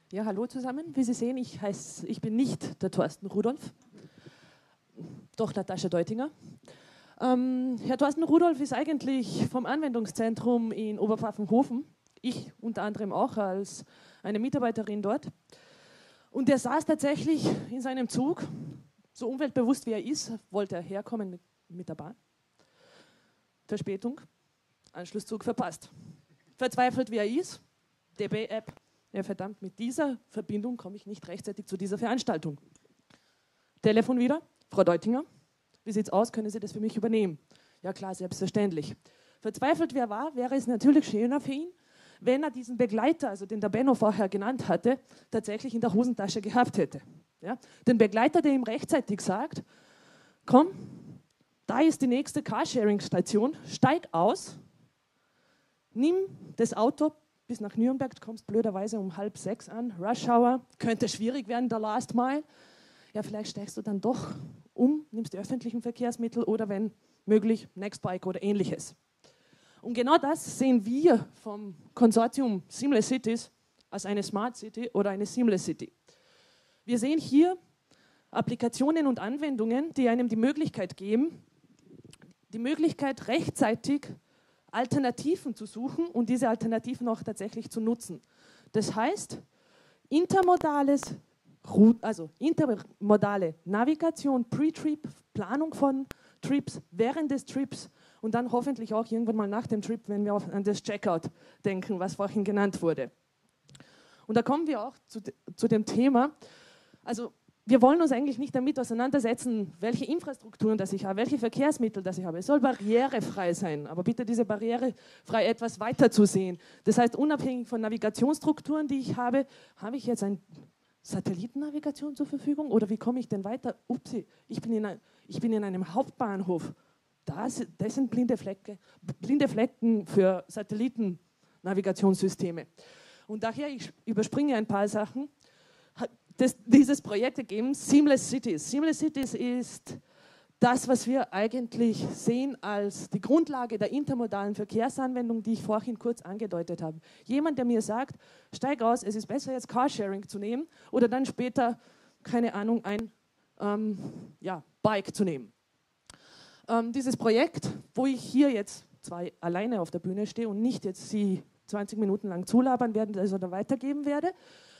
Ja, hallo zusammen. Wie Sie sehen, ich bin nicht der Thorsten Rudolph, doch Natascha Deutinger. Herr Thorsten Rudolph ist eigentlich vom Anwendungszentrum in Oberpfaffenhofen, ich unter anderem auch als eine Mitarbeiterin dort. Und er saß tatsächlich in seinem Zug, so umweltbewusst wie er ist, wollte er herkommen mit der Bahn. Verspätung, Anschlusszug verpasst. Verzweifelt wie er ist, DB-App. Ja, verdammt, mit dieser Verbindung komme ich nicht rechtzeitig zu dieser Veranstaltung. Telefon wieder, Frau Deutinger, wie sieht es aus, können Sie das für mich übernehmen? Ja klar, selbstverständlich. Verzweifelt wie er war, wäre es natürlich schöner für ihn, wenn er diesen Begleiter, also den der Benno vorher genannt hatte, tatsächlich in der Hosentasche gehabt hätte. Ja? Den Begleiter, der ihm rechtzeitig sagt, komm, da ist die nächste Carsharing-Station, steig aus, nimm das Auto, bis nach Nürnberg, du kommst blöderweise um 5:30 an, Rush Hour, könnte schwierig werden, der Last Mile. Ja, vielleicht steigst du dann doch um, nimmst die öffentlichen Verkehrsmittel oder wenn möglich Nextbike oder ähnliches. Und genau das sehen wir vom Konsortium Seamless Cities als eine Smart City oder eine Seamless City. Wir sehen hier Applikationen und Anwendungen, die einem die Möglichkeit geben, rechtzeitig Alternativen zu suchen und diese Alternativen auch tatsächlich zu nutzen. Das heißt, intermodale Navigation, Pre-Trip, Planung von Trips, während des Trips und dann hoffentlich auch irgendwann mal nach dem Trip, wenn wir an das Checkout denken, was vorhin genannt wurde. Und da kommen wir auch zu dem Thema, also wir wollen uns eigentlich nicht damit auseinandersetzen, welche Infrastrukturen das ich habe, welche Verkehrsmittel das ich habe. Es soll barrierefrei sein, aber bitte diese barrierefrei etwas weiter zu sehen. Das heißt, unabhängig von Navigationsstrukturen, die ich habe jetzt eine Satellitennavigation zur Verfügung oder wie komme ich denn weiter? Upsi, ich bin in einem Hauptbahnhof. Das sind blinde Flecken für Satellitennavigationssysteme. Und daher, ich überspringe ein paar Sachen. Dieses Projekt ergeben Seamless Cities. Seamless Cities ist das, was wir eigentlich sehen als die Grundlage der intermodalen Verkehrsanwendung, die ich vorhin kurz angedeutet habe. Jemand, der mir sagt, steig aus, es ist besser jetzt Carsharing zu nehmen oder dann später, keine Ahnung, ein Bike zu nehmen. Dieses Projekt, wo ich hier jetzt zwar alleine auf der Bühne stehe und nicht jetzt Sie 20 Minuten lang zulabern werde, also da weitergeben werde,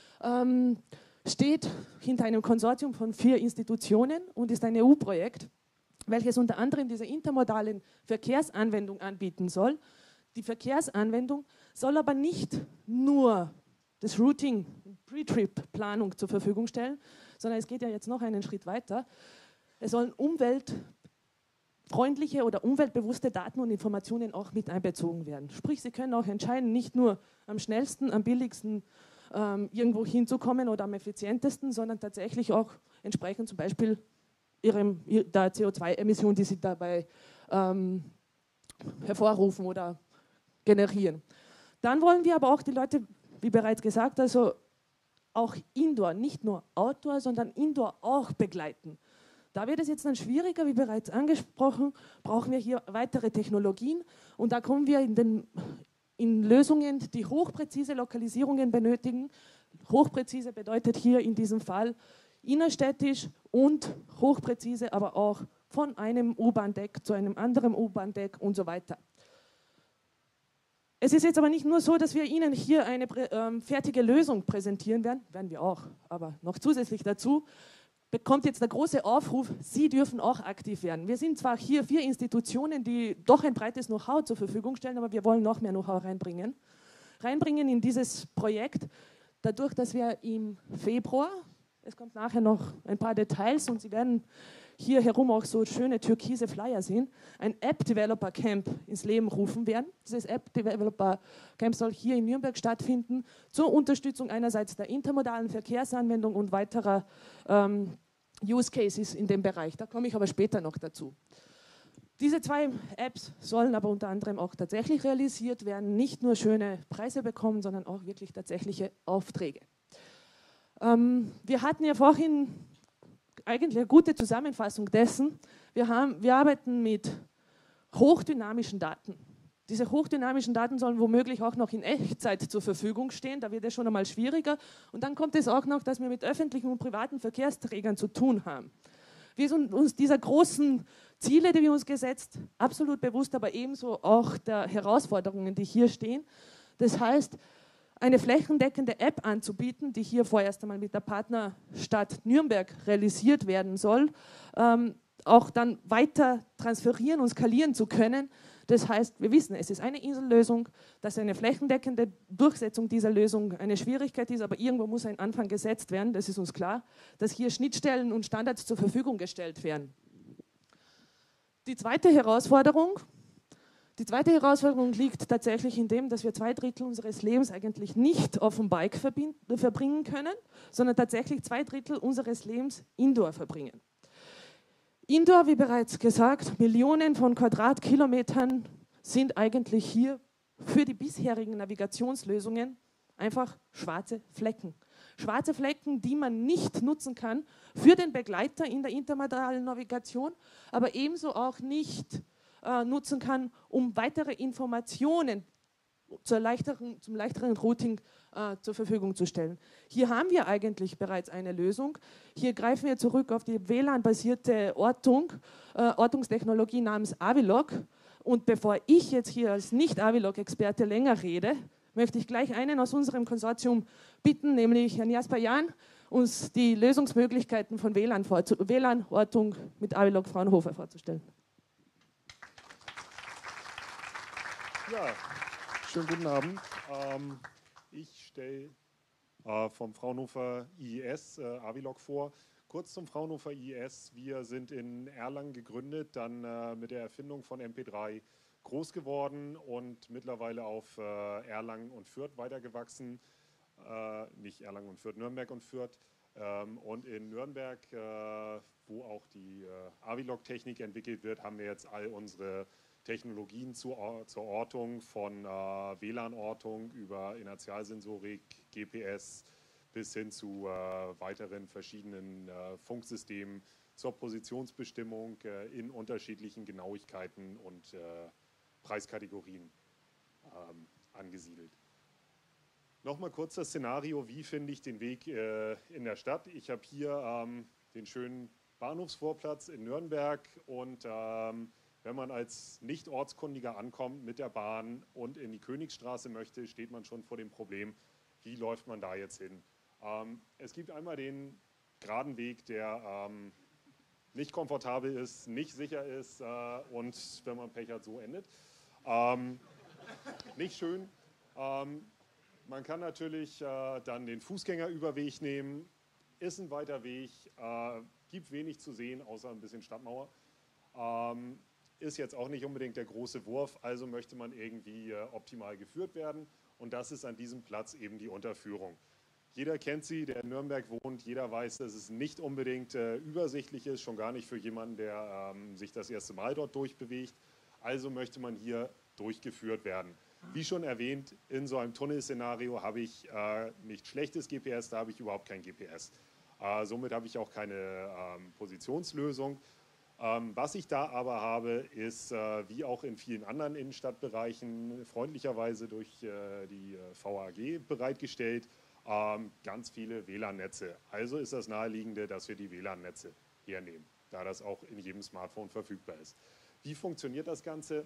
steht hinter einem Konsortium von 4 Institutionen und ist ein EU-Projekt, welches unter anderem diese intermodalen Verkehrsanwendung anbieten soll. Die Verkehrsanwendung soll aber nicht nur das Routing, Pre-Trip-Planung zur Verfügung stellen, sondern es geht ja jetzt noch einen Schritt weiter. Es sollen umweltfreundliche oder umweltbewusste Daten und Informationen auch mit einbezogen werden. Sprich, Sie können auch entscheiden, nicht nur am schnellsten, am billigsten irgendwo hinzukommen oder am effizientesten, sondern tatsächlich auch entsprechend zum Beispiel der CO2-Emission, die Sie dabei hervorrufen oder generieren. Dann wollen wir aber auch die Leute, wie bereits gesagt, also auch Indoor, nicht nur Outdoor, sondern Indoor auch begleiten. Da wird es jetzt dann schwieriger, wie bereits angesprochen, brauchen wir hier weitere Technologien und da kommen wir in Lösungen, die hochpräzise Lokalisierungen benötigen. Hochpräzise bedeutet hier in diesem Fall innerstädtisch und hochpräzise, aber auch von einem U-Bahn-Deck zu einem anderen U-Bahn-Deck und so weiter. Es ist jetzt aber nicht nur so, dass wir Ihnen hier eine fertige Lösung präsentieren werden wir auch, aber noch zusätzlich dazu bekommt jetzt der große Aufruf, Sie dürfen auch aktiv werden. Wir sind zwar hier 4 Institutionen, die doch ein breites Know-how zur Verfügung stellen, aber wir wollen noch mehr Know-how reinbringen in dieses Projekt, dadurch, dass wir im Februar, es kommt nachher noch ein paar Details und Sie werden hier herum auch so schöne türkise Flyer sehen, ein App-Developer-Camp ins Leben rufen werden. Dieses App-Developer-Camp soll hier in Nürnberg stattfinden, zur Unterstützung einerseits der intermodalen Verkehrsanwendung und weiterer Use Cases in dem Bereich. Da komme ich aber später noch dazu. Diese 2 Apps sollen aber unter anderem auch tatsächlich realisiert werden, nicht nur schöne Preise bekommen, sondern auch wirklich tatsächliche Aufträge. Wir hatten ja vorhin eigentlich eine gute Zusammenfassung dessen. Wir arbeiten mit hochdynamischen Daten. Diese hochdynamischen Daten sollen womöglich auch noch in Echtzeit zur Verfügung stehen, da wird es schon einmal schwieriger. Und dann kommt es auch noch, dass wir mit öffentlichen und privaten Verkehrsträgern zu tun haben. Wir sind uns dieser großen Ziele, die wir uns gesetzt, absolut bewusst, aber ebenso auch der Herausforderungen, die hier stehen. Das heißt, eine flächendeckende App anzubieten, die hier vorerst einmal mit der Partnerstadt Nürnberg realisiert werden soll, auch dann weiter transferieren und skalieren zu können. Das heißt, wir wissen, es ist eine Insellösung, dass eine flächendeckende Durchsetzung dieser Lösung eine Schwierigkeit ist, aber irgendwo muss ein Anfang gesetzt werden, das ist uns klar, dass hier Schnittstellen und Standards zur Verfügung gestellt werden. Die zweite Herausforderung liegt tatsächlich in dem, dass wir 2/3 unseres Lebens eigentlich nicht auf dem Bike verbringen können, sondern tatsächlich 2/3 unseres Lebens indoor verbringen. Indoor, wie bereits gesagt, Millionen von Quadratkilometern sind eigentlich hier für die bisherigen Navigationslösungen einfach schwarze Flecken. Schwarze Flecken, die man nicht nutzen kann für den Begleiter in der intermodalen Navigation, aber ebenso auch nicht nutzen kann, um weitere Informationen zum leichteren Routing zur Verfügung zu stellen. Hier haben wir eigentlich bereits eine Lösung. Hier greifen wir zurück auf die WLAN-basierte Ortungstechnologie namens Avilog. Und bevor ich jetzt hier als Nicht-Avilog-Experte länger rede, möchte ich gleich einen aus unserem Konsortium bitten, nämlich Herrn Jasper Jahn, uns die Lösungsmöglichkeiten von WLAN-Ortung mit Avilog Fraunhofer vorzustellen. Ja, schönen guten Abend. Ich stelle vom Fraunhofer IES Avilog vor. Kurz zum Fraunhofer IES. Wir sind in Erlangen gegründet, dann mit der Erfindung von MP3 groß geworden und mittlerweile auf Erlangen und Fürth weitergewachsen. Nicht Erlangen und Fürth, Nürnberg und Fürth. Und in Nürnberg, wo auch die Avilog-Technik entwickelt wird, haben wir jetzt all unsere Technologien zur Ortung von WLAN-Ortung über Inertialsensorik, GPS bis hin zu weiteren verschiedenen Funksystemen zur Positionsbestimmung in unterschiedlichen Genauigkeiten und Preiskategorien angesiedelt. Nochmal kurz das Szenario, wie finde ich den Weg in der Stadt. Ich habe hier den schönen Bahnhofsvorplatz in Nürnberg und wenn man als Nicht-Ortskundiger ankommt mit der Bahn und in die Königstraße möchte, steht man schon vor dem Problem, wie läuft man da jetzt hin. Es gibt einmal den geraden Weg, der nicht komfortabel ist, nicht sicher ist und wenn man Pech hat, so endet. Nicht schön. Man kann natürlich dann den Fußgängerüberweg nehmen, ist ein weiter Weg, gibt wenig zu sehen, außer ein bisschen Stadtmauer. Ist jetzt auch nicht unbedingt der große Wurf, also möchte man irgendwie optimal geführt werden und das ist an diesem Platz eben die Unterführung. Jeder kennt sie, der in Nürnberg wohnt, jeder weiß, dass es nicht unbedingt übersichtlich ist, schon gar nicht für jemanden, der sich das erste Mal dort durchbewegt, also möchte man hier durchgeführt werden. Wie schon erwähnt, in so einem Tunnelszenario habe ich nicht schlechtes GPS, da habe ich überhaupt kein GPS. Somit habe ich auch keine Positionslösung. Was ich da aber habe, ist, wie auch in vielen anderen Innenstadtbereichen, freundlicherweise durch die VAG bereitgestellt, ganz viele WLAN-Netze. Also ist das Naheliegende, dass wir die WLAN-Netze hernehmen, da das auch in jedem Smartphone verfügbar ist. Wie funktioniert das Ganze?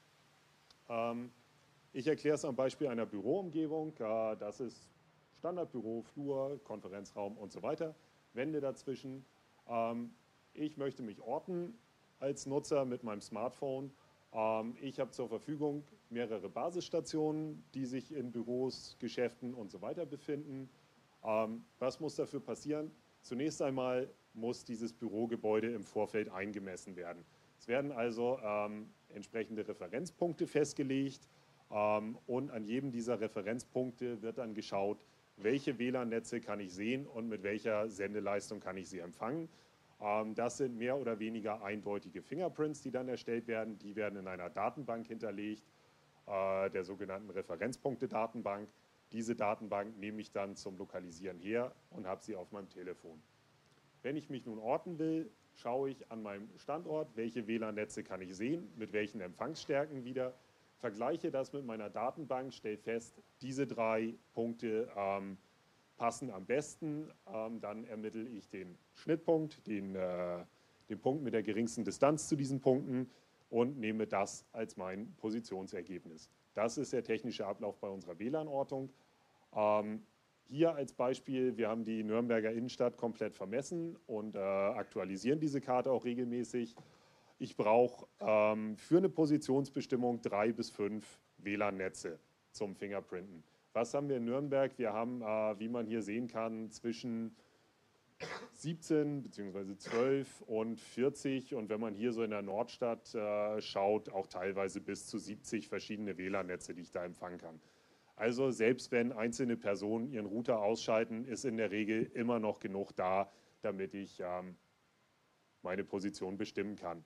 Ich erkläre es am Beispiel einer Büroumgebung. Das ist Standardbüro, Flur, Konferenzraum und so weiter. Wände dazwischen. Ich möchte mich orten als Nutzer mit meinem Smartphone. Ich habe zur Verfügung mehrere Basisstationen, die sich in Büros, Geschäften und so weiter befinden. Was muss dafür passieren? Zunächst einmal muss dieses Bürogebäude im Vorfeld eingemessen werden. Es werden also entsprechende Referenzpunkte festgelegt und an jedem dieser Referenzpunkte wird dann geschaut, welche WLAN-Netze kann ich sehen und mit welcher Sendeleistung kann ich sie empfangen. Das sind mehr oder weniger eindeutige Fingerprints, die dann erstellt werden. Die werden in einer Datenbank hinterlegt, der sogenannten Referenzpunkte-Datenbank. Diese Datenbank nehme ich dann zum Lokalisieren her und habe sie auf meinem Telefon. Wenn ich mich nun orten will, schaue ich an meinem Standort, welche WLAN-Netze kann ich sehen, mit welchen Empfangsstärken wieder, vergleiche das mit meiner Datenbank, stelle fest, diese 3 Punkte passen am besten. Dann ermittle ich den Schnittpunkt, den Punkt mit der geringsten Distanz zu diesen Punkten und nehme das als mein Positionsergebnis. Das ist der technische Ablauf bei unserer WLAN-Ortung. Hier als Beispiel, wir haben die Nürnberger Innenstadt komplett vermessen und aktualisieren diese Karte auch regelmäßig. Ich brauche für eine Positionsbestimmung 3 bis 5 WLAN-Netze zum Fingerprinten. Was haben wir in Nürnberg? Wir haben, wie man hier sehen kann, zwischen 17 bzw. 12 und 40 und wenn man hier so in der Nordstadt schaut, auch teilweise bis zu 70 verschiedene WLAN-Netze, die ich da empfangen kann. Also selbst wenn einzelne Personen ihren Router ausschalten, ist in der Regel immer noch genug da, damit ich meine Position bestimmen kann.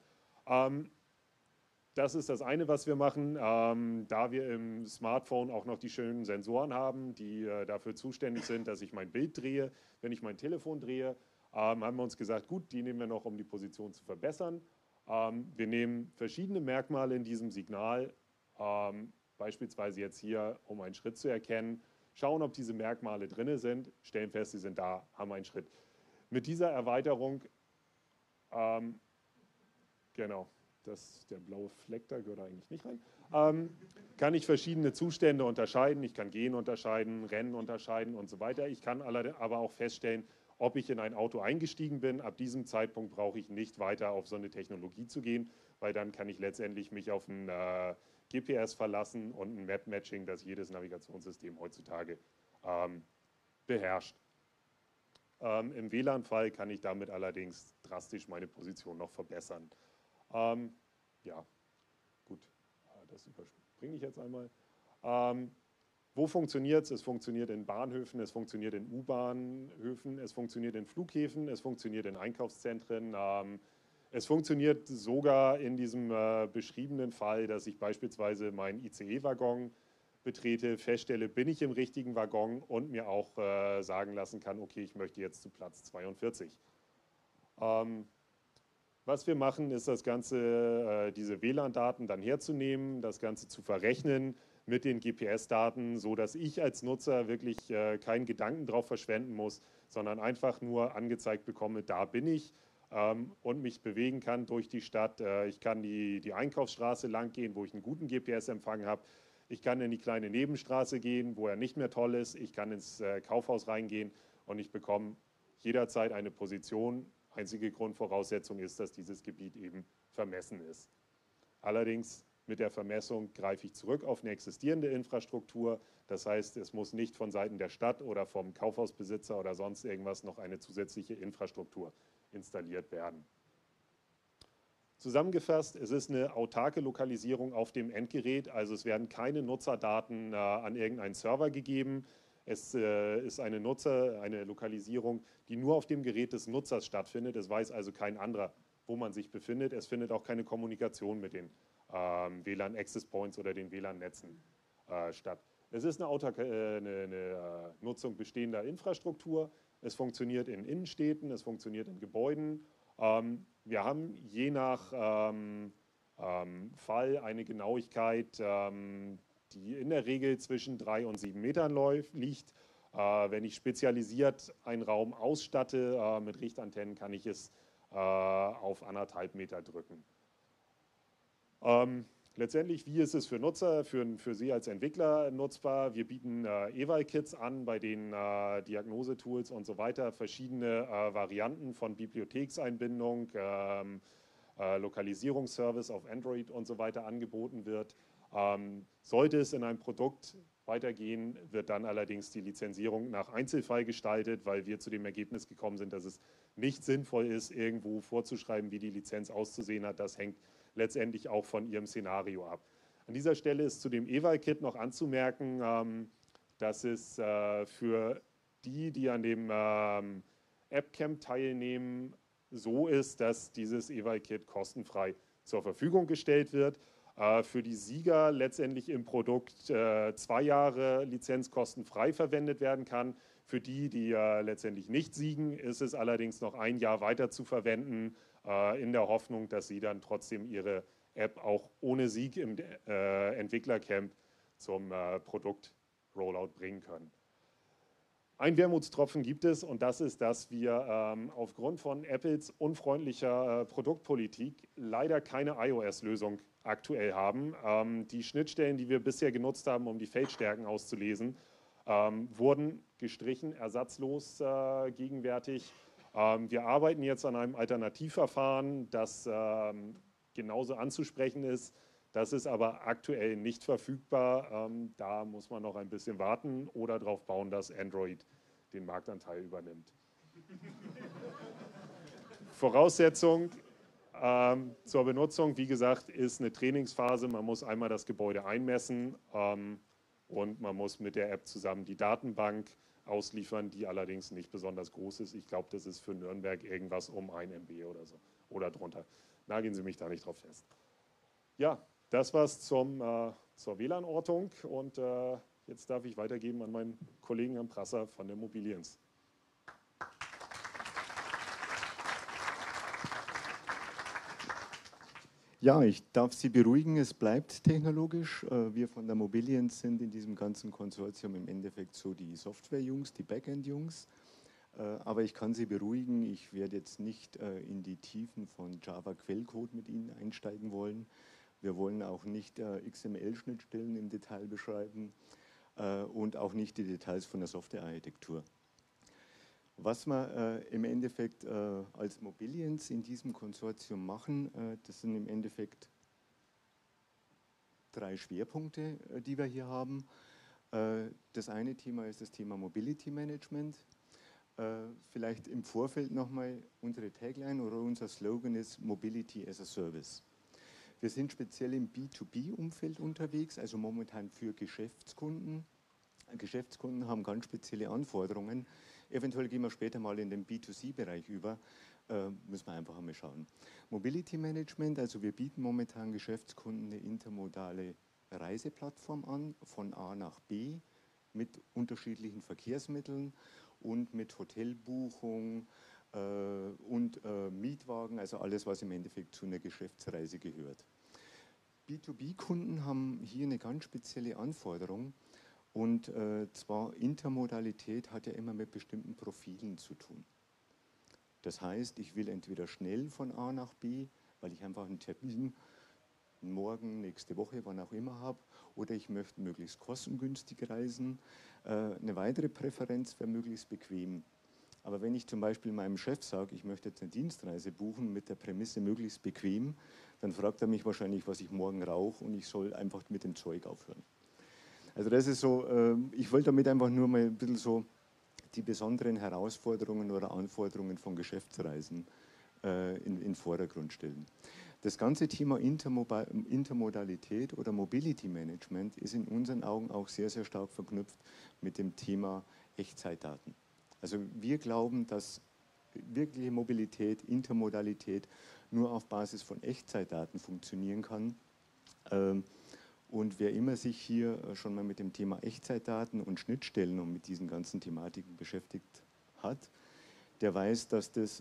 Das ist das eine, was wir machen. Da wir im Smartphone auch noch die schönen Sensoren haben, die dafür zuständig sind, dass ich mein Bild drehe, wenn ich mein Telefon drehe, haben wir uns gesagt, gut, die nehmen wir noch, um die Position zu verbessern. Wir nehmen verschiedene Merkmale in diesem Signal, beispielsweise jetzt hier, um einen Schritt zu erkennen, schauen, ob diese Merkmale drin sind, stellen fest, sie sind da, haben einen Schritt. Mit dieser Erweiterung, genau, der blaue Fleck da gehört eigentlich nicht rein, kann ich verschiedene Zustände unterscheiden. Ich kann Gehen unterscheiden, Rennen unterscheiden und so weiter. Ich kann aber auch feststellen, ob ich in ein Auto eingestiegen bin. Ab diesem Zeitpunkt brauche ich nicht weiter auf so eine Technologie zu gehen, weil dann kann ich letztendlich mich auf ein GPS verlassen und ein Map-Matching, das jedes Navigationssystem heutzutage beherrscht. Im WLAN-Fall kann ich damit allerdings drastisch meine Position noch verbessern. Ja, gut, das überspringe ich jetzt einmal. Wo funktioniert es? Es funktioniert in Bahnhöfen, es funktioniert in U-Bahnhöfen, es funktioniert in Flughäfen, es funktioniert in Einkaufszentren. Es funktioniert sogar in diesem beschriebenen Fall, dass ich beispielsweise meinen ICE-Waggon betrete, feststelle, bin ich im richtigen Waggon und mir auch sagen lassen kann, okay, ich möchte jetzt zu Platz 42. Was wir machen, ist das Ganze, diese WLAN-Daten dann herzunehmen, das Ganze zu verrechnen mit den GPS-Daten, sodass ich als Nutzer wirklich keinen Gedanken drauf verschwenden muss, sondern einfach nur angezeigt bekomme, da bin ich und mich bewegen kann durch die Stadt. Ich kann die Einkaufsstraße lang gehen, wo ich einen guten GPS-Empfang habe. Ich kann in die kleine Nebenstraße gehen, wo er nicht mehr toll ist. Ich kann ins Kaufhaus reingehen und ich bekomme jederzeit eine Position. Einzige Grundvoraussetzung ist, dass dieses Gebiet eben vermessen ist. Allerdings mit der Vermessung greife ich zurück auf eine existierende Infrastruktur. Das heißt, es muss nicht von Seiten der Stadt oder vom Kaufhausbesitzer oder sonst irgendwas noch eine zusätzliche Infrastruktur installiert werden. Zusammengefasst, es ist eine autarke Lokalisierung auf dem Endgerät, also es werden keine Nutzerdaten an irgendeinen Server gegeben. Es ist eine Lokalisierung, die nur auf dem Gerät des Nutzers stattfindet. Es weiß also kein anderer, wo man sich befindet. Es findet auch keine Kommunikation mit den WLAN-Access Points oder den WLAN-Netzen statt. Es ist eine Nutzung bestehender Infrastruktur. Es funktioniert in Innenstädten, es funktioniert in Gebäuden. Wir haben je nach Fall eine Genauigkeit, die in der Regel zwischen 3 und 7 Metern liegt. Wenn ich spezialisiert einen Raum ausstatte mit Richtantennen, kann ich es auf 1,5 Meter drücken. Letztendlich, wie ist es für Nutzer, für Sie als Entwickler nutzbar? Wir bieten Eval-Kits an, bei denen Diagnosetools und so weiter verschiedene Varianten von Bibliothekseinbindung, Lokalisierungsservice auf Android und so weiter angeboten wird. Sollte es in einem Produkt weitergehen, wird dann allerdings die Lizenzierung nach Einzelfall gestaltet, weil wir zu dem Ergebnis gekommen sind, dass es nicht sinnvoll ist, irgendwo vorzuschreiben, wie die Lizenz auszusehen hat. Das hängt letztendlich auch von Ihrem Szenario ab. An dieser Stelle ist zu dem Eval-Kit noch anzumerken, dass es für die an dem App-Camp teilnehmen, so ist, dass dieses Eval-Kit kostenfrei zur Verfügung gestellt wird. Für die Sieger letztendlich im Produkt 2 Jahre Lizenz kostenfrei verwendet werden kann. Für die letztendlich nicht siegen, ist es allerdings noch 1 Jahr weiter zu verwenden, in der Hoffnung, dass sie dann trotzdem ihre App auch ohne Sieg im Entwicklercamp zum Produkt-Rollout bringen können. Ein Wermutstropfen gibt es, und das ist, dass wir aufgrund von Apples unfreundlicher Produktpolitik leider keine iOS-Lösung aktuell haben. Die Schnittstellen, die wir bisher genutzt haben, um die Feldstärken auszulesen, wurden gestrichen, ersatzlos gegenwärtig. Wir arbeiten jetzt an einem Alternativverfahren, das genauso anzusprechen ist. Das ist aber aktuell nicht verfügbar. Da muss man noch ein bisschen warten oder darauf bauen, dass Android den Marktanteil übernimmt. Voraussetzung zur Benutzung, wie gesagt, ist eine Trainingsphase. Man muss einmal das Gebäude einmessen und man muss mit der App zusammen die Datenbank ausliefern, die allerdings nicht besonders groß ist. Ich glaube, das ist für Nürnberg irgendwas um 1 MB oder so oder drunter. Nageln Sie mich da nicht drauf fest. Ja, das war's zur WLAN-Ortung und jetzt darf ich weitergeben an meinen Kollegen Herrn Prasser von der Mobiliens. Ja, ich darf Sie beruhigen, es bleibt technologisch. Wir von der Mobiliens sind in diesem ganzen Konsortium im Endeffekt so die Software-Jungs, die Backend-Jungs. Aber ich kann Sie beruhigen, ich werde jetzt nicht in die Tiefen von Java-Quellcode mit Ihnen einsteigen wollen. Wir wollen auch nicht XML-Schnittstellen im Detail beschreiben und auch nicht die Details von der Softwarearchitektur. Was wir im Endeffekt als Mobiliens in diesem Konsortium machen, das sind im Endeffekt 3 Schwerpunkte, die wir hier haben. Das eine Thema ist das Thema Mobility Management. Vielleicht im Vorfeld nochmal unsere Tagline oder unser Slogan ist Mobility as a Service. Wir sind speziell im B2B-Umfeld unterwegs, also momentan für Geschäftskunden. Geschäftskunden haben ganz spezielle Anforderungen. Eventuell gehen wir später mal in den B2C-Bereich über. Müssen wir einfach einmal schauen. Mobility Management, also wir bieten momentan Geschäftskunden eine intermodale Reiseplattform an, von A nach B, mit unterschiedlichen Verkehrsmitteln und mit Hotelbuchung und Mietwagen, also alles, was im Endeffekt zu einer Geschäftsreise gehört. B2B-Kunden haben hier eine ganz spezielle Anforderung, und zwar Intermodalität hat ja immer mit bestimmten Profilen zu tun. Das heißt, ich will entweder schnell von A nach B, weil ich einfach einen Termin morgen, nächste Woche, wann auch immer habe, oder ich möchte möglichst kostengünstig reisen. Eine weitere Präferenz wäre möglichst bequem. Aber wenn ich zum Beispiel meinem Chef sage, ich möchte jetzt eine Dienstreise buchen mit der Prämisse möglichst bequem, dann fragt er mich wahrscheinlich, was ich morgen rauche, und ich soll einfach mit dem Zeug aufhören. Also das ist so, ich wollte damit einfach nur mal ein bisschen so die besonderen Herausforderungen oder Anforderungen von Geschäftsreisen in den Vordergrund stellen. Das ganze Thema Intermodalität oder Mobility Management ist in unseren Augen auch sehr, sehr stark verknüpft mit dem Thema Echtzeitdaten. Also wir glauben, dass wirkliche Mobilität, Intermodalität nur auf Basis von Echtzeitdaten funktionieren kann. Und wer immer sich hier schon mal mit dem Thema Echtzeitdaten und Schnittstellen und mit diesen ganzen Thematiken beschäftigt hat, der weiß, dass, dass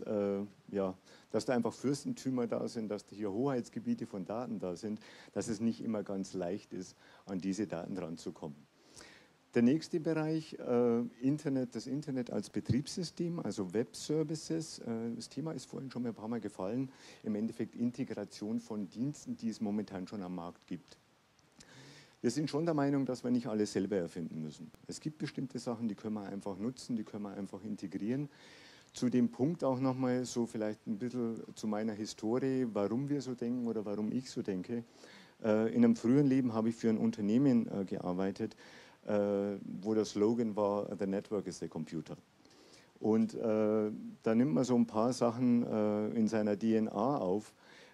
da einfach Fürstentümer da sind, dass hier Hoheitsgebiete von Daten da sind, dass es nicht immer ganz leicht ist, an diese Daten ranzukommen. Der nächste Bereich, das Internet als Betriebssystem, also Web-Services. Das Thema ist vorhin schon mal ein paar Mal gefallen. Im Endeffekt Integration von Diensten, die es momentan schon am Markt gibt. Wir sind schon der Meinung, dass wir nicht alles selber erfinden müssen. Es gibt bestimmte Sachen, die können wir einfach nutzen, die können wir einfach integrieren. Zu dem Punkt auch nochmal so vielleicht ein bisschen zu meiner Historie, warum wir so denken oder warum ich so denke. In einem früheren Leben habe ich für ein Unternehmen gearbeitet, wo der Slogan war, "The network is the computer". Und da nimmt man so ein paar Sachen in seiner DNA auf,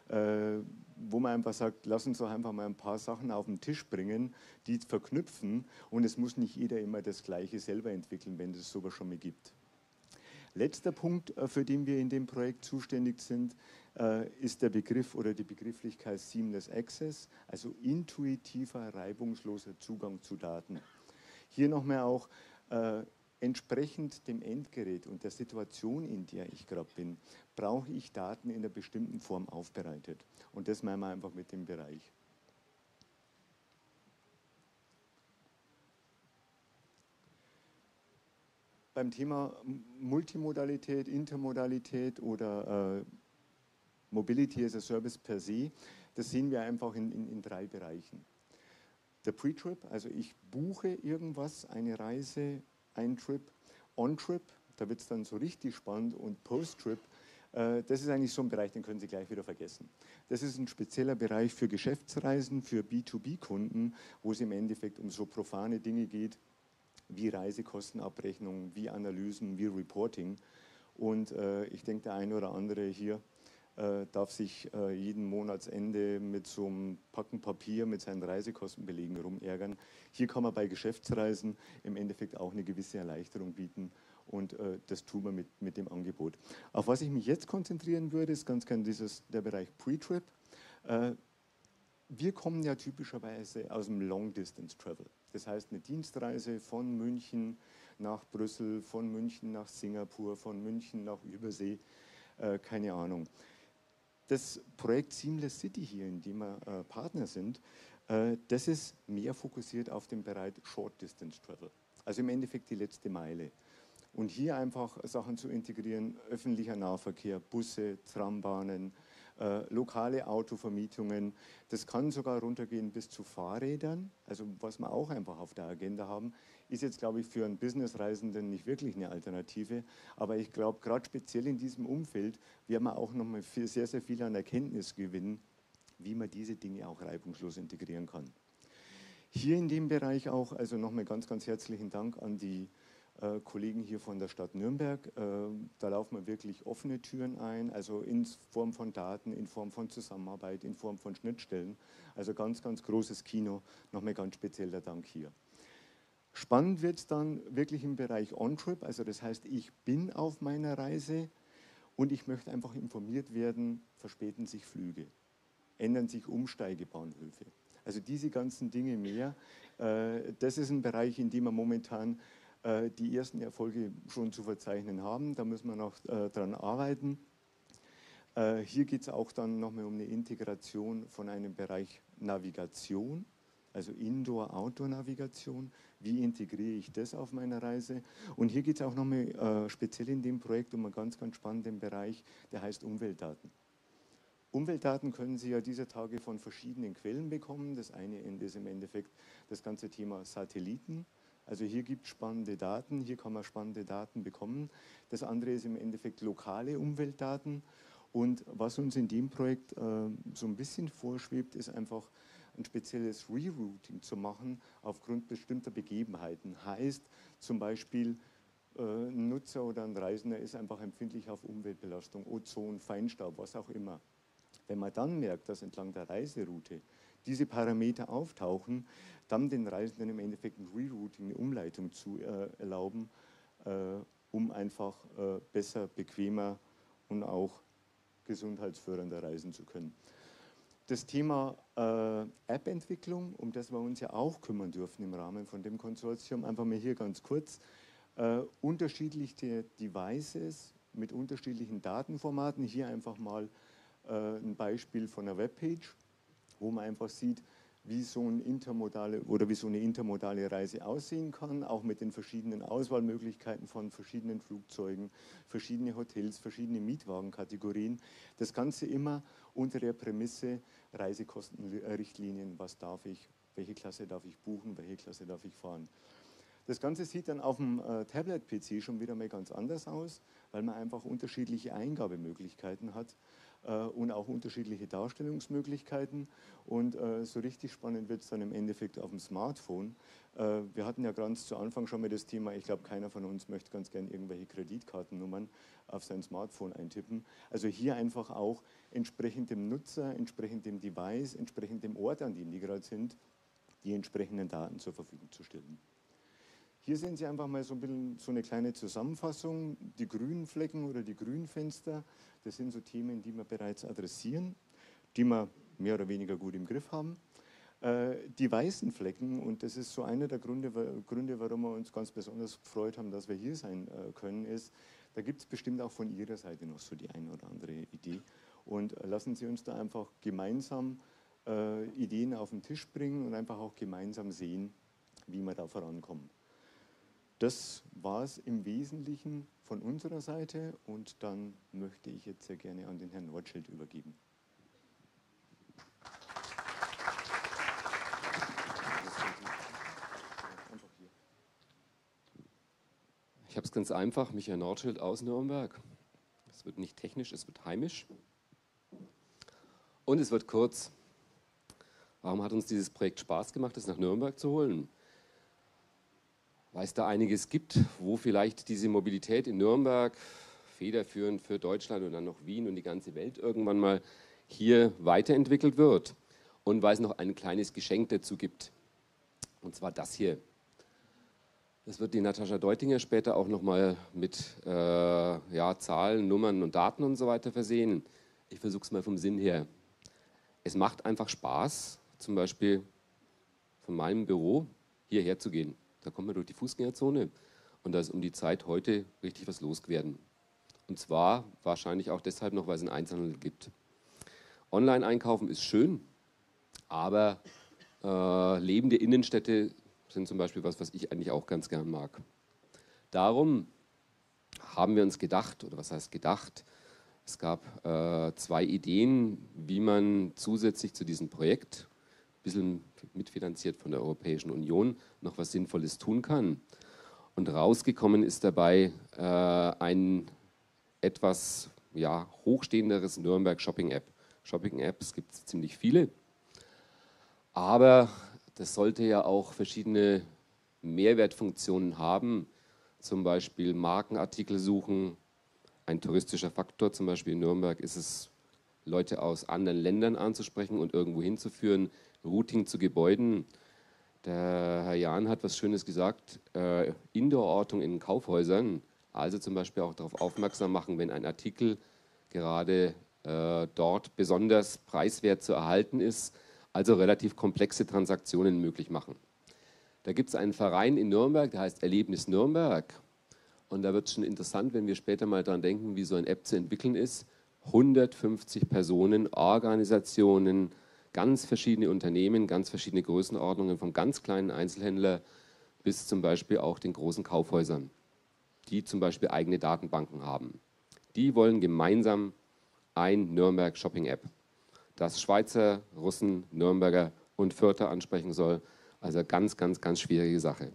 wo man einfach sagt, lass uns doch einfach mal ein paar Sachen auf den Tisch bringen, die verknüpfen, und es muss nicht jeder immer das Gleiche selber entwickeln, wenn es sowas schon mal gibt. Letzter Punkt, für den wir in dem Projekt zuständig sind, ist der Begriff oder die Begrifflichkeit Seamless Access, also intuitiver, reibungsloser Zugang zu Daten. Hier nochmal auch, entsprechend dem Endgerät und der Situation, in der ich gerade bin, brauche ich Daten in einer bestimmten Form aufbereitet. Und das meinen wir einfach mit dem Bereich. Beim Thema Multimodalität, Intermodalität oder Mobility as a Service per se, das sehen wir einfach in 3 Bereichen. Der Pre-Trip, also ich buche irgendwas, eine Reise, ein Trip, On-Trip, da wird es dann so richtig spannend, und Post-Trip, das ist eigentlich so ein Bereich, den können Sie gleich wieder vergessen. Das ist ein spezieller Bereich für Geschäftsreisen, für B2B-Kunden, wo es im Endeffekt um so profane Dinge geht, wie Reisekostenabrechnung, wie Analysen, wie Reporting. Und ich denke, der eine oder andere hier darf sich jeden Monatsende mit so einem Packen Papier mit seinen Reisekostenbelegen rumärgern. Hier kann man bei Geschäftsreisen im Endeffekt auch eine gewisse Erleichterung bieten, und das tun wir mit dem Angebot. Auf was ich mich jetzt konzentrieren würde, ist ganz gern der Bereich Pre-Trip. Wir kommen ja typischerweise aus dem Long-Distance-Travel. Das heißt, eine Dienstreise von München nach Brüssel, von München nach Singapur, von München nach Übersee, keine Ahnung. Das Projekt Seamless City hier, in dem wir Partner sind, das ist mehr fokussiert auf den Bereich Short-Distance-Travel. Also im Endeffekt die letzte Meile. Und hier einfach Sachen zu integrieren, öffentlicher Nahverkehr, Busse, Trambahnen, lokale Autovermietungen. Das kann sogar runtergehen bis zu Fahrrädern. Also was wir auch einfach auf der Agenda haben, ist jetzt, glaube ich, für einen Businessreisenden nicht wirklich eine Alternative. Aber ich glaube, gerade speziell in diesem Umfeld werden wir auch nochmal sehr, sehr viel an Erkenntnis gewinnen, wie man diese Dinge auch reibungslos integrieren kann. Hier in dem Bereich auch, also nochmal ganz, ganz herzlichen Dank an die Kollegen hier von der Stadt Nürnberg. Da laufen wir wirklich offene Türen ein, also in Form von Daten, in Form von Zusammenarbeit, in Form von Schnittstellen. Also ganz, ganz großes Kino. Nochmal ganz spezieller Dank hier. Spannend wird es dann wirklich im Bereich On-Trip, also das heißt, ich bin auf meiner Reise und ich möchte einfach informiert werden, verspäten sich Flüge, ändern sich Umsteigebahnhöfe. Also diese ganzen Dinge mehr, das ist ein Bereich, in dem wir momentan die ersten Erfolge schon zu verzeichnen haben. Da müssen wir noch dran arbeiten. Hier geht es auch dann nochmal um eine Integration von einem Bereich Navigation, also Indoor-Outdoor-Navigation. Wie integriere ich das auf meiner Reise? Und hier geht es auch nochmal speziell in dem Projekt um einen ganz, ganz spannenden Bereich, der heißt Umweltdaten. Umweltdaten können Sie ja dieser Tage von verschiedenen Quellen bekommen. Das eine ist im Endeffekt das ganze Thema Satelliten. Also hier gibt es spannende Daten, hier kann man spannende Daten bekommen. Das andere ist im Endeffekt lokale Umweltdaten. Und was uns in dem Projekt so ein bisschen vorschwebt, ist einfach ein spezielles Rerouting zu machen aufgrund bestimmter Begebenheiten. Heißt zum Beispiel, ein Nutzer oder ein Reisender ist einfach empfindlich auf Umweltbelastung, Ozon, Feinstaub, was auch immer. Wenn man dann merkt, dass entlang der Reiseroute diese Parameter auftauchen, dann den Reisenden im Endeffekt ein Rerouting, eine Umleitung zu erlauben, um einfach besser, bequemer und auch gesundheitsfördernder reisen zu können. Das Thema App-Entwicklung, um das wir uns ja auch kümmern dürfen im Rahmen von dem Konsortium, einfach mal hier ganz kurz, unterschiedliche Devices mit unterschiedlichen Datenformaten, hier einfach mal ein Beispiel von einer Webpage, wo man einfach sieht, wie so eine intermodale Reise aussehen kann, auch mit den verschiedenen Auswahlmöglichkeiten von verschiedenen Flugzeugen, verschiedene Hotels, verschiedene Mietwagenkategorien. Das Ganze immer unter der Prämisse Reisekostenrichtlinien, was darf ich, welche Klasse darf ich buchen, welche Klasse darf ich fahren. Das Ganze sieht dann auf dem Tablet-PC schon wieder mal ganz anders aus, weil man einfach unterschiedliche Eingabemöglichkeiten hat und auch unterschiedliche Darstellungsmöglichkeiten. Und so richtig spannend wird es dann im Endeffekt auf dem Smartphone. Wir hatten ja ganz zu Anfang schon mal das Thema, ich glaube, keiner von uns möchte ganz gern irgendwelche Kreditkartennummern auf sein Smartphone eintippen. Also hier einfach auch entsprechend dem Nutzer, entsprechend dem Device, entsprechend dem Ort, an dem die gerade sind, die entsprechenden Daten zur Verfügung zu stellen. Hier sehen Sie einfach mal so ein bisschen so eine kleine Zusammenfassung. Die grünen Flecken oder die grünen Fenster, das sind so Themen, die wir bereits adressieren, die wir mehr oder weniger gut im Griff haben. die weißen Flecken, und das ist so einer der Gründe, warum wir uns ganz besonders gefreut haben, dass wir hier sein können, ist, da gibt es bestimmt auch von Ihrer Seite noch so die eine oder andere Idee. Und lassen Sie uns da einfach gemeinsam Ideen auf den Tisch bringen und einfach auch gemeinsam sehen, wie wir da vorankommen. Das war es im Wesentlichen von unserer Seite, und dann möchte ich jetzt sehr gerne an den Herrn Nordschild übergeben. Ich habe es ganz einfach, Michael Nordschild aus Nürnberg. Es wird nicht technisch, es wird heimisch. Und es wird kurz. Warum hat uns dieses Projekt Spaß gemacht, es nach Nürnberg zu holen? Weil es da einiges gibt, wo vielleicht diese Mobilität in Nürnberg federführend für Deutschland und dann noch Wien und die ganze Welt irgendwann mal hier weiterentwickelt wird. Und weil es noch ein kleines Geschenk dazu gibt. Und zwar das hier. Das wird die Natascha Deutinger später auch nochmal mit Zahlen, Nummern und Daten und so weiter versehen. Ich versuche es mal vom Sinn her. Es macht einfach Spaß, zum Beispiel von meinem Büro hierher zu gehen. Da kommt man durch die Fußgängerzone und da ist um die Zeit heute richtig was los geworden. Und zwar wahrscheinlich auch deshalb noch, weil es einen Einzelhandel gibt. Online-Einkaufen ist schön, aber lebende Innenstädte sind zum Beispiel was ich eigentlich auch ganz gern mag. Darum haben wir uns gedacht, oder was heißt gedacht, es gab 2 Ideen, wie man zusätzlich zu diesem Projekt, ein bisschen mitfinanziert von der Europäischen Union, noch was Sinnvolles tun kann. Und rausgekommen ist dabei ein etwas hochstehenderes Nürnberg Shopping-App. Shopping-Apps gibt es ziemlich viele, aber das sollte ja auch verschiedene Mehrwertfunktionen haben, zum Beispiel Markenartikel suchen. Ein touristischer Faktor, zum Beispiel in Nürnberg, ist es, Leute aus anderen Ländern anzusprechen und irgendwo hinzuführen, Routing zu Gebäuden. Der Herr Jahn hat was Schönes gesagt, Indoor-Ortung in Kaufhäusern, also zum Beispiel auch darauf aufmerksam machen, wenn ein Artikel gerade dort besonders preiswert zu erhalten ist, also relativ komplexe Transaktionen möglich machen. Da gibt es einen Verein in Nürnberg, der heißt Erlebnis Nürnberg. Und da wird es schon interessant, wenn wir später mal daran denken, wie so eine App zu entwickeln ist. 150 Personen, Organisationen, ganz verschiedene Unternehmen, ganz verschiedene Größenordnungen, vom ganz kleinen Einzelhändler bis zum Beispiel auch den großen Kaufhäusern, die zum Beispiel eigene Datenbanken haben. Die wollen gemeinsam ein Nürnberg Shopping App, das Schweizer, Russen, Nürnberger und Fürther ansprechen soll. Also ganz, ganz, ganz schwierige Sache.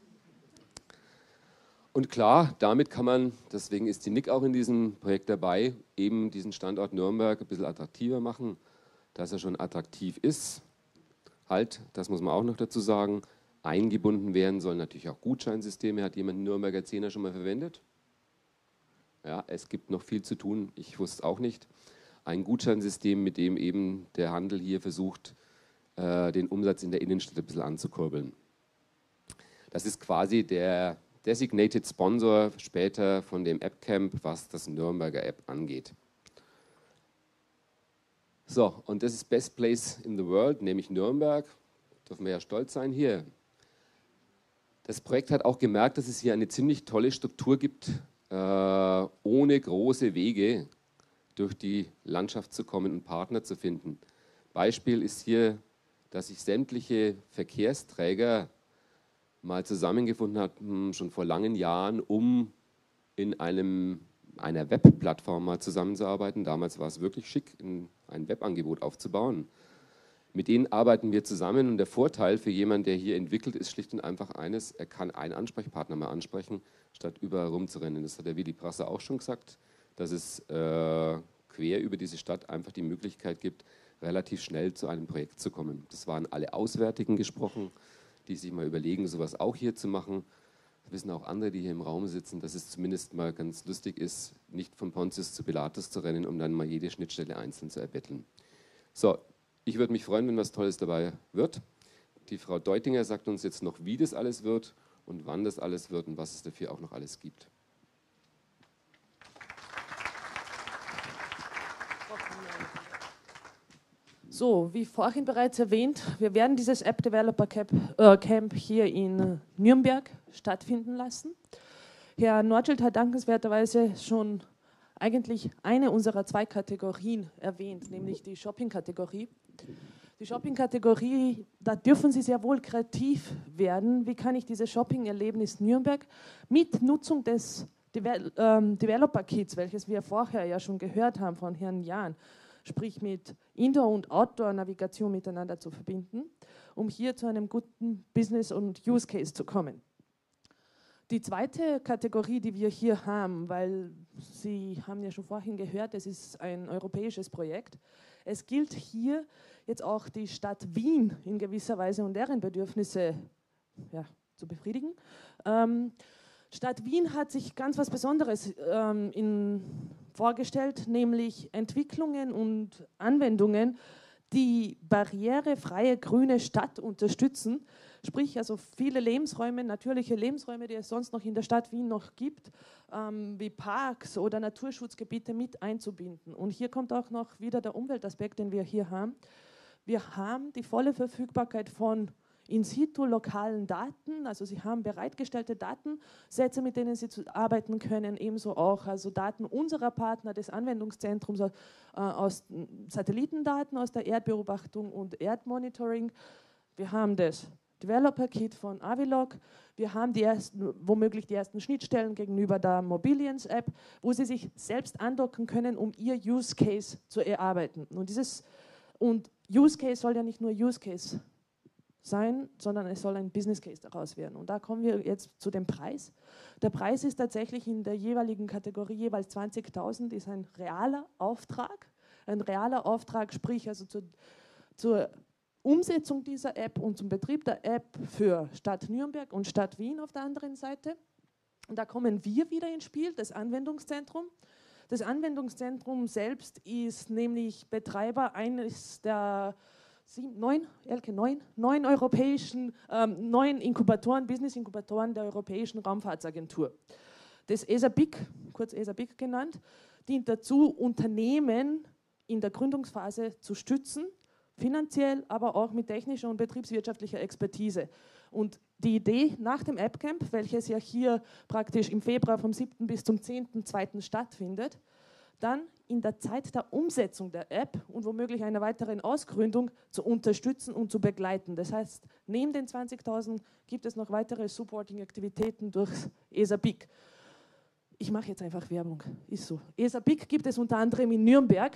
Und klar, damit kann man, deswegen ist die NIC auch in diesem Projekt dabei, eben diesen Standort Nürnberg ein bisschen attraktiver machen, dass er schon attraktiv ist. Halt, das muss man auch noch dazu sagen, eingebunden werden sollen natürlich auch Gutscheinsysteme. Hat jemand einen Nürnberger Zehner schon mal verwendet? Ja, es gibt noch viel zu tun, ich wusste es auch nicht. Ein Gutscheinsystem, mit dem eben der Handel hier versucht, den Umsatz in der Innenstadt ein bisschen anzukurbeln. Das ist quasi der Designated Sponsor später von dem App-Camp, was das Nürnberger App angeht. So, und das ist Best Place in the World, nämlich Nürnberg. Dürfen wir ja stolz sein hier. Das Projekt hat auch gemerkt, dass es hier eine ziemlich tolle Struktur gibt, ohne große Wege durch die Landschaft zu kommen und Partner zu finden. Beispiel ist hier, dass sich sämtliche Verkehrsträger mal zusammengefunden haben, schon vor langen Jahren, um in einer Webplattform mal zusammenzuarbeiten. Damals war es wirklich schick, ein Webangebot aufzubauen. Mit denen arbeiten wir zusammen und der Vorteil für jemanden, der hier entwickelt, ist schlicht und einfach eines, er kann einen Ansprechpartner mal ansprechen, statt überall rumzurennen. Das hat der Willi Prasser auch schon gesagt, dass es quer über diese Stadt einfach die Möglichkeit gibt, relativ schnell zu einem Projekt zu kommen. Das waren alle Auswärtigen gesprochen, die sich mal überlegen, sowas auch hier zu machen. Das wissen auch andere, die hier im Raum sitzen, dass es zumindest mal ganz lustig ist, nicht von Pontius zu Pilatus zu rennen, um dann mal jede Schnittstelle einzeln zu erbetteln. So, ich würde mich freuen, wenn was Tolles dabei wird. Die Frau Deutinger sagt uns jetzt noch, wie das alles wird und wann das alles wird und was es dafür auch noch alles gibt. So, wie vorhin bereits erwähnt, wir werden dieses App Developer Camp hier in Nürnberg stattfinden lassen. Herr Nordschild hat dankenswerterweise schon eigentlich eine unserer 2 Kategorien erwähnt, nämlich die Shopping-Kategorie. Die Shopping-Kategorie, da dürfen Sie sehr wohl kreativ werden. Wie kann ich dieses Shopping-Erlebnis Nürnberg mit Nutzung des Developer-Kits, welches wir vorher ja schon gehört haben von Herrn Jahn, sprich mit Indoor- und Outdoor-Navigation miteinander zu verbinden, um hier zu einem guten Business- und Use-Case zu kommen. Die zweite Kategorie, die wir hier haben, weil Sie haben ja schon vorhin gehört, es ist ein europäisches Projekt. Es gilt hier jetzt auch die Stadt Wien in gewisser Weise und deren Bedürfnisse zu befriedigen. Stadt Wien hat sich ganz was Besonderes vorgestellt, nämlich Entwicklungen und Anwendungen, die barrierefreie grüne Stadt unterstützen. Sprich, also viele Lebensräume, natürliche Lebensräume, die es sonst noch in der Stadt Wien noch gibt, wie Parks oder Naturschutzgebiete mit einzubinden. Und hier kommt auch noch wieder der Umweltaspekt, den wir hier haben. Wir haben die volle Verfügbarkeit von in situ lokalen Daten, also Sie haben bereitgestellte Datensätze, mit denen Sie arbeiten können, ebenso auch also Daten unserer Partner des Anwendungszentrums aus Satellitendaten, aus der Erdbeobachtung und Erdmonitoring. Wir haben das Developer-Kit von Avilog. Wir haben womöglich die ersten Schnittstellen gegenüber der Mobiliens-App, wo Sie sich selbst andocken können, um Ihr Use Case zu erarbeiten. Und Use Case soll ja nicht nur Use Case sein, sondern es soll ein Business Case daraus werden. Und da kommen wir jetzt zu dem Preis. Der Preis ist tatsächlich in der jeweiligen Kategorie jeweils 20.000, ist ein realer Auftrag. Ein realer Auftrag, sprich also zur Umsetzung dieser App und zum Betrieb der App für Stadt Nürnberg und Stadt Wien auf der anderen Seite. Und da kommen wir wieder ins Spiel, das Anwendungszentrum. Das Anwendungszentrum selbst ist nämlich Betreiber eines der 9 europäischen, 9 Inkubatoren, Business-Inkubatoren der Europäischen Raumfahrtsagentur. Das ESA-BIC, kurz ESA-BIC genannt, dient dazu, Unternehmen in der Gründungsphase zu stützen, finanziell, aber auch mit technischer und betriebswirtschaftlicher Expertise. Und die Idee nach dem AppCamp, welches ja hier praktisch im Februar vom 7. bis zum 10.2. stattfindet, dann in der Zeit der Umsetzung der App und womöglich einer weiteren Ausgründung zu unterstützen und zu begleiten. Das heißt, neben den 20.000 gibt es noch weitere Supporting-Aktivitäten durch ESA-BIC. Ich mache jetzt einfach Werbung, ist so. ESA-BIC gibt es unter anderem in Nürnberg.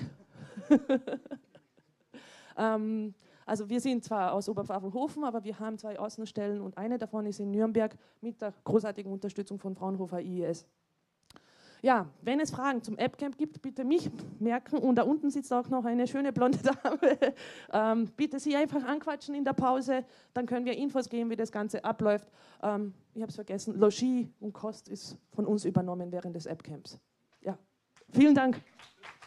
Also wir sind zwar aus Oberpfaffenhofen, aber wir haben 2 Außenstellen und eine davon ist in Nürnberg mit der großartigen Unterstützung von Fraunhofer IES. Ja, wenn es Fragen zum AppCamp gibt, bitte mich merken und da unten sitzt auch noch eine schöne blonde Dame. Bitte Sie einfach anquatschen in der Pause, dann können wir Infos geben, wie das Ganze abläuft. Ich habe es vergessen, Logis und Kost ist von uns übernommen während des AppCamps. Ja, vielen Dank.